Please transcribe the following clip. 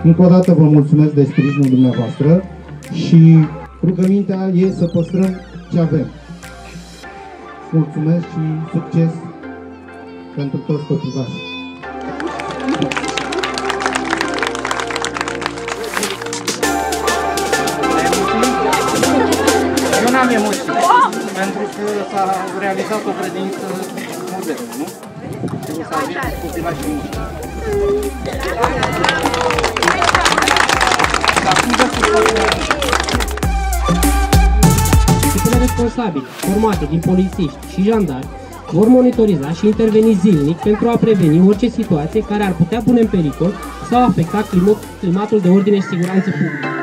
Încă o dată vă mulțumesc de sprijinul dumneavoastră și rugămintea e să păstrăm ce avem. Mulțumesc și succes pentru toți copivașii. Eu n-am emoții, pentru că s-a realizat o credință modernă, nu? Trebuie să avem copilașii noștri. Echipele responsabile, formate din polițiști și jandari, vor monitoriza și interveni zilnic pentru a preveni orice situație care ar putea pune în pericol sau afecta climatul de ordine și siguranță publică.